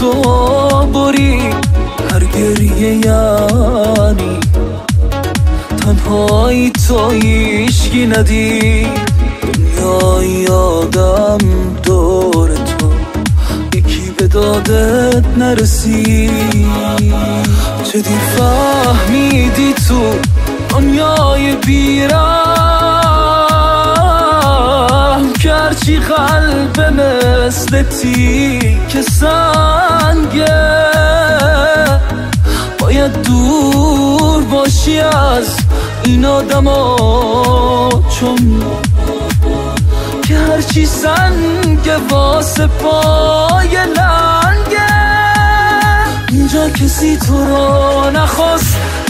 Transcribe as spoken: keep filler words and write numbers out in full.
تو بری هر گریه یعنی تنهایی تو هیچکی ندی دنیای آدم دور تو یکی به دادت نرسید چه دیر فهمیدی تو دنیای بیرم که هرچی قلب مثل تیک سنگه باید دور باشی از این آدم ها چون که هرچی سنگه واسه پای لنگه اینجا کسی تو رو نخواست